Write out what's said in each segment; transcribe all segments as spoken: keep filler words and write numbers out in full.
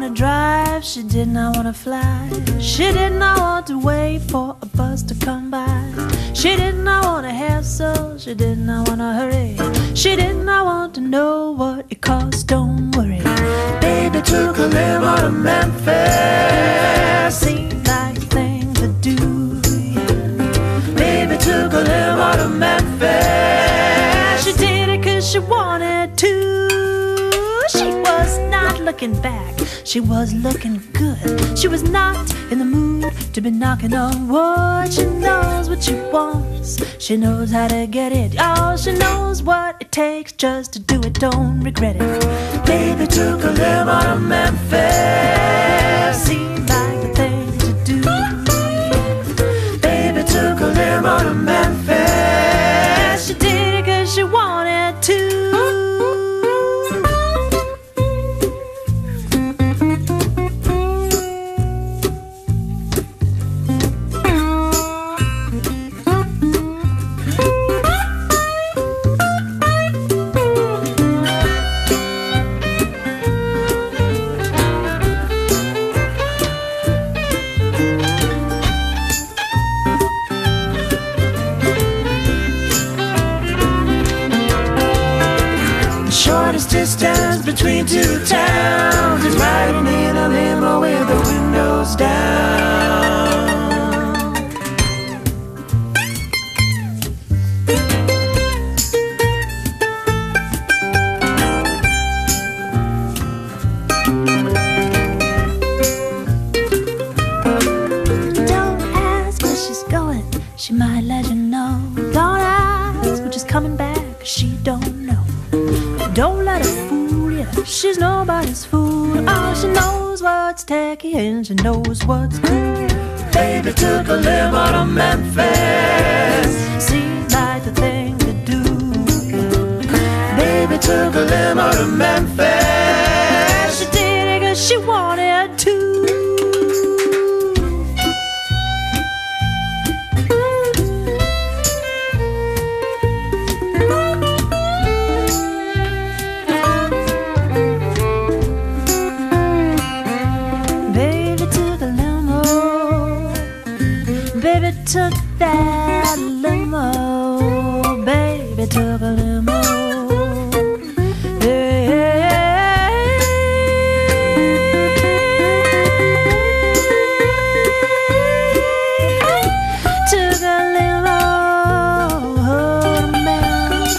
want to drive, she did not want to fly. She did not want to wait for a bus to come by. She did not want to hassle, she did not want to hurry. She did not want to know what it cost, don't worry. Baby took a limo to Memphis, seemed like the thing to do. Baby took a limo to Memphis. She did it cause she wanted to. She was not looking back, she was looking good. She was not in the mood to be knocking on wood. She knows what she wants, she knows how to get it. Oh, she knows what it takes just to do it, don't regret it. Baby took a limo to Memphis, seemed like the thing to do. Baby took a limo to Memphis. She did it cause she wanted to. Shortest distance between two towns is riding in a limo with the windows down. Don't ask where she's going, she might let you know. Don't ask when she's coming back, she don't know. Don't let her fool you, she's nobody's fool. Oh, she knows what's tacky and she knows what's cool. Baby took a limo to Memphis, seemed like the thing to do. Baby took a limo to Memphis. She did it cause she wanted to. Baby took that limo, baby took a limo. Hey, hey, hey. Took a limo to Memphis.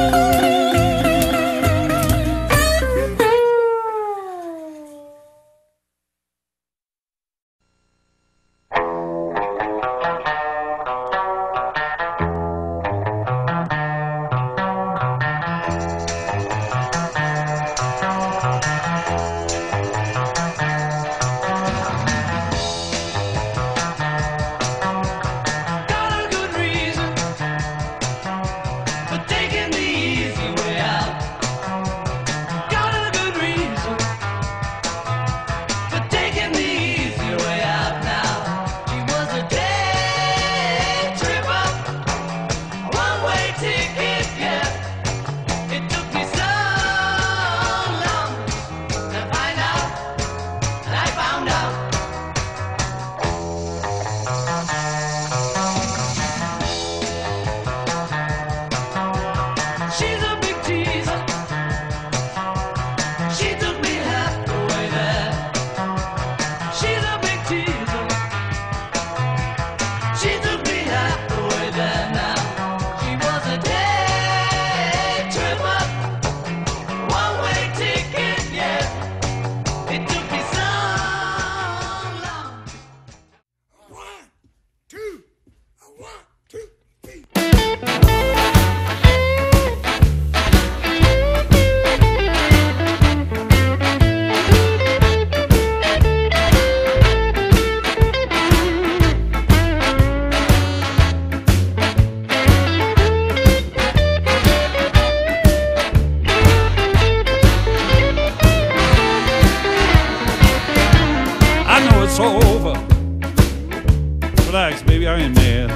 Over. Relax, baby, I ain't mad.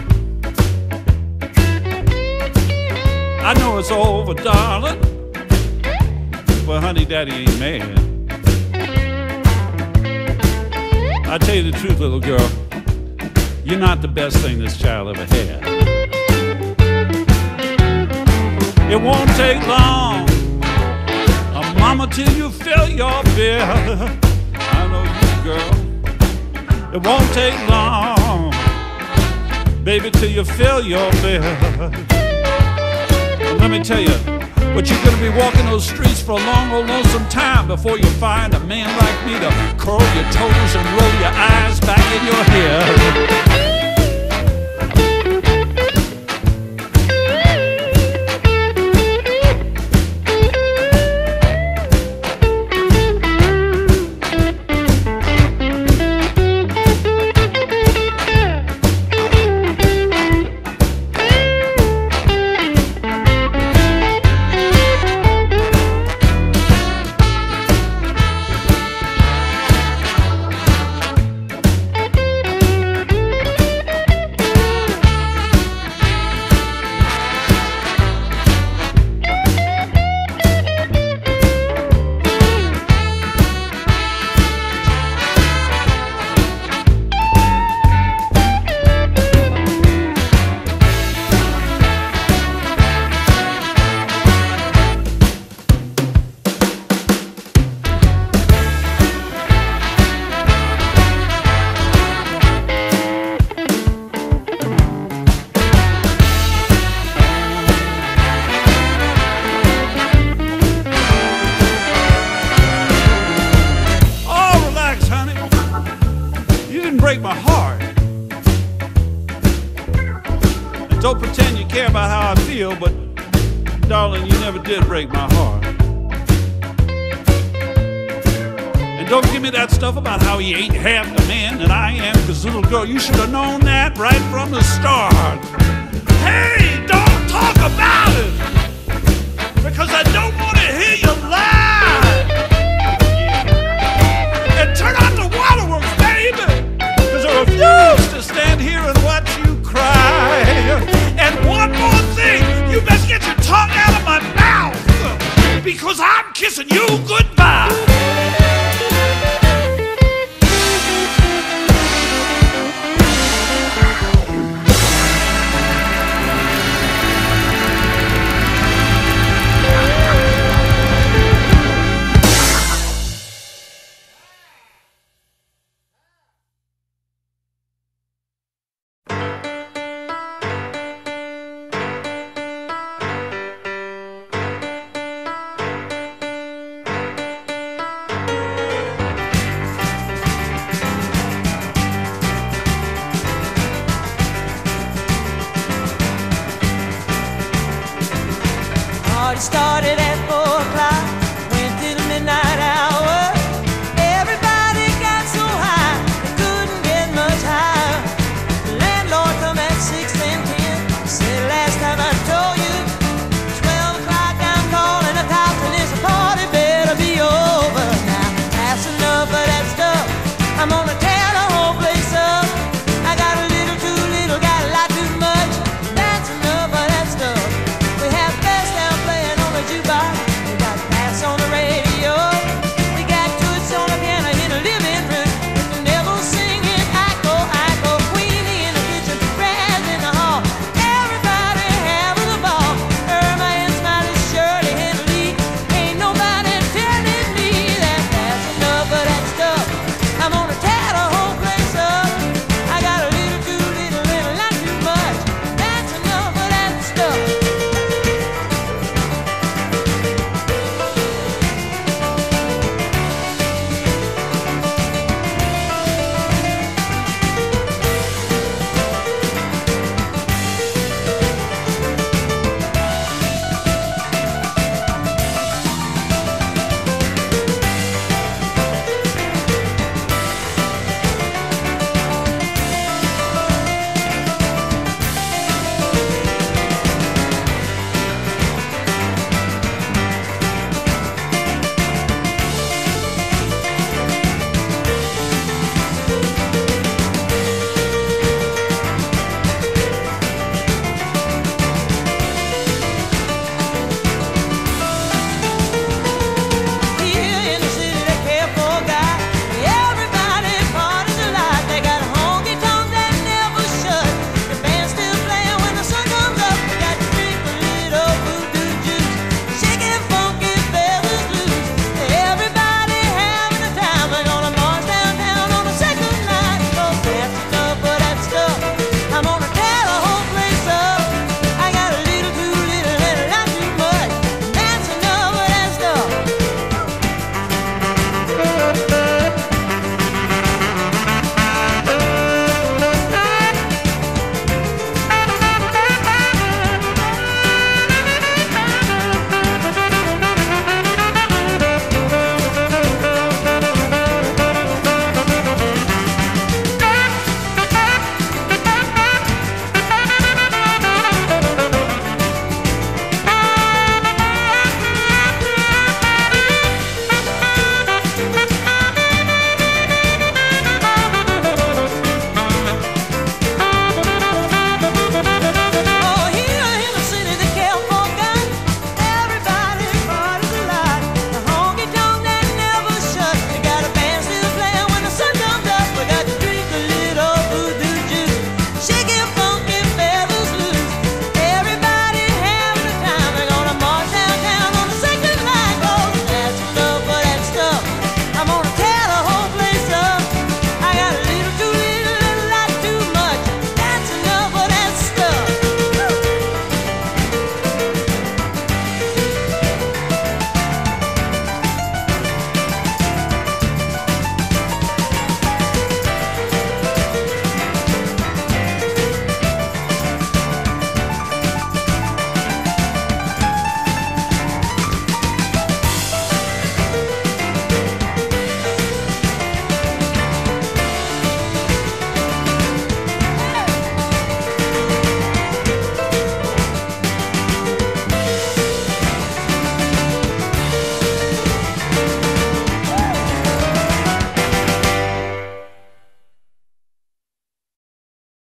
I know it's over, darling, but honey, daddy ain't mad. I tell you the truth, little girl, you're not the best thing this child ever had. It won't take long, uh, mama, till you fill your bill. I know you, girl. It won't take long, baby, till you fill your bill. And let me tell you, but you're gonna be walking those streets for a long, old, lonesome time before you find a man like me to curl your toes and roll your eyes back in your hair. Break my heart. And don't pretend you care about how I feel, but darling, you never did break my heart. And don't give me that stuff about how he ain't half the man that I am, because little girl, you should have known that right from the start. Hey, don't talk about it, because I don't want to hear you lie. And turn out the waterworks, baby. I refuse to stand here and watch you cry. And one more thing, you best get your tongue out of my mouth, because I'm kissing you goodbye. Started